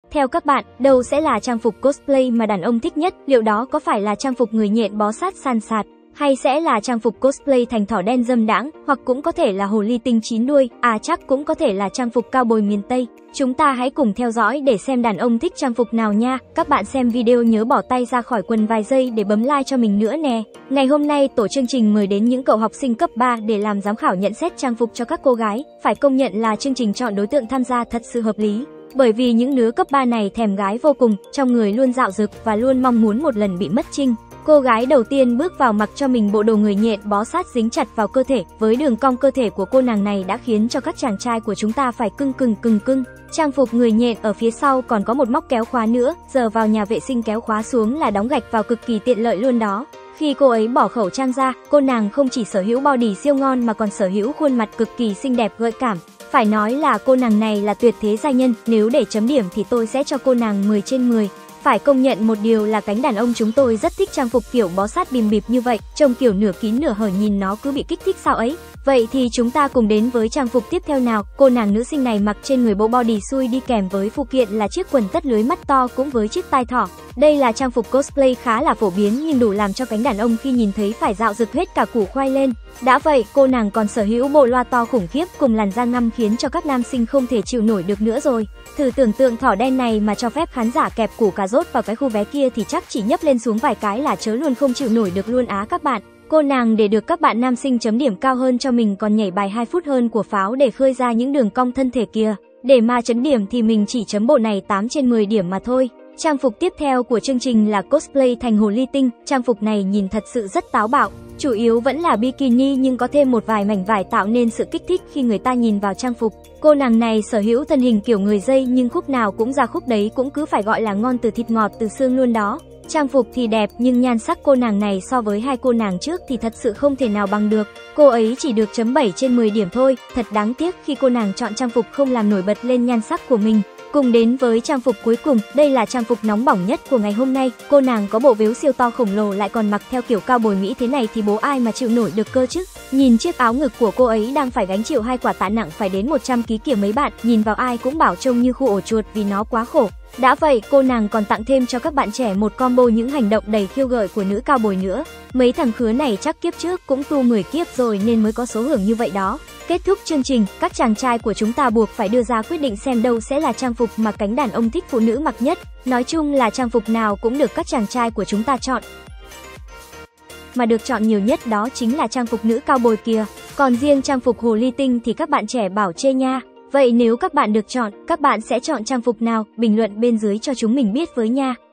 Theo các bạn, đâu sẽ là trang phục cosplay mà đàn ông thích nhất? Liệu đó có phải là trang phục người nhện bó sát san sạt? Hay sẽ là trang phục cosplay thành thỏ đen dâm đãng? Hoặc cũng có thể là hồ ly tinh 9 đuôi? Chắc cũng có thể là trang phục cao bồi miền Tây. Chúng ta hãy cùng theo dõi để xem đàn ông thích trang phục nào nha. Các bạn xem video nhớ bỏ tay ra khỏi quần vài giây để bấm like cho mình nữa nè. Ngày hôm nay tổ chương trình mời đến những cậu học sinh cấp 3 để làm giám khảo nhận xét trang phục cho các cô gái. Phải công nhận là chương trình chọn đối tượng tham gia thật sự hợp lý. Bởi vì những đứa cấp 3 này thèm gái vô cùng, trong người luôn dạo dực và luôn mong muốn một lần bị mất trinh. Cô gái đầu tiên bước vào mặc cho mình bộ đồ người nhện bó sát dính chặt vào cơ thể, với đường cong cơ thể của cô nàng này đã khiến cho các chàng trai của chúng ta phải cưng. Trang phục người nhện ở phía sau còn có một móc kéo khóa nữa, giờ vào nhà vệ sinh kéo khóa xuống là đóng gạch vào cực kỳ tiện lợi luôn đó. Khi cô ấy bỏ khẩu trang ra, cô nàng không chỉ sở hữu body siêu ngon mà còn sở hữu khuôn mặt cực kỳ xinh đẹp gợi cảm. Phải nói là cô nàng này là tuyệt thế giai nhân, nếu để chấm điểm thì tôi sẽ cho cô nàng 10 trên 10. Phải công nhận một điều là cánh đàn ông chúng tôi rất thích trang phục kiểu bó sát bìm bịp như vậy, trông kiểu nửa kín nửa hở nhìn nó cứ bị kích thích sao ấy. Vậy thì chúng ta cùng đến với trang phục tiếp theo nào. Cô nàng nữ sinh này mặc trên người bộ body xui đi kèm với phụ kiện là chiếc quần tất lưới mắt to cũng với chiếc tai thỏ. Đây là trang phục cosplay khá là phổ biến nhưng đủ làm cho cánh đàn ông khi nhìn thấy phải dạo dực hết cả củ khoai lên. Đã vậy, cô nàng còn sở hữu bộ loa to khủng khiếp cùng làn da ngăm khiến cho các nam sinh không thể chịu nổi được nữa rồi. Thử tưởng tượng thỏ đen này mà cho phép khán giả kẹp củ cà rốt vào cái khu vé kia thì chắc chỉ nhấp lên xuống vài cái là chớ luôn không chịu nổi được luôn á các bạn. Cô nàng để được các bạn nam sinh chấm điểm cao hơn cho mình còn nhảy bài 2 phút hơn của pháo để khơi ra những đường cong thân thể kia. Để mà chấm điểm thì mình chỉ chấm bộ này 8 trên 10 điểm mà thôi. Trang phục tiếp theo của chương trình là cosplay thành hồ ly tinh. Trang phục này nhìn thật sự rất táo bạo. Chủ yếu vẫn là bikini nhưng có thêm một vài mảnh vải tạo nên sự kích thích khi người ta nhìn vào trang phục. Cô nàng này sở hữu thân hình kiểu người dây nhưng khúc nào cũng ra khúc đấy, cũng cứ phải gọi là ngon từ thịt ngọt từ xương luôn đó. Trang phục thì đẹp nhưng nhan sắc cô nàng này so với hai cô nàng trước thì thật sự không thể nào bằng được. Cô ấy chỉ được chấm 7 trên 10 điểm thôi. Thật đáng tiếc khi cô nàng chọn trang phục không làm nổi bật lên nhan sắc của mình. Cùng đến với trang phục cuối cùng, đây là trang phục nóng bỏng nhất của ngày hôm nay. Cô nàng có bộ vếu siêu to khổng lồ lại còn mặc theo kiểu cao bồi Mỹ thế này thì bố ai mà chịu nổi được cơ chứ. Nhìn chiếc áo ngực của cô ấy đang phải gánh chịu 2 quả tạ nặng phải đến 100 kg kìa mấy bạn, nhìn vào ai cũng bảo trông như khu ổ chuột vì nó quá khổ. Đã vậy, cô nàng còn tặng thêm cho các bạn trẻ một combo những hành động đầy khiêu gợi của nữ cao bồi nữa. Mấy thằng khứa này chắc kiếp trước cũng tu 10 kiếp rồi nên mới có số hưởng như vậy đó. Kết thúc chương trình, các chàng trai của chúng ta buộc phải đưa ra quyết định xem đâu sẽ là trang phục mà cánh đàn ông thích phụ nữ mặc nhất. Nói chung là trang phục nào cũng được các chàng trai của chúng ta chọn. Mà được chọn nhiều nhất đó chính là trang phục nữ cao bồi kìa. Còn riêng trang phục hồ ly tinh thì các bạn trẻ bảo chê nha. Vậy nếu các bạn được chọn, các bạn sẽ chọn trang phục nào? Bình luận bên dưới cho chúng mình biết với nha.